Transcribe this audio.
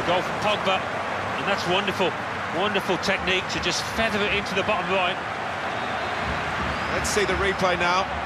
Goal from Pogba, and that's wonderful. Wonderful technique to just feather it into the bottom right. Let's see the replay now.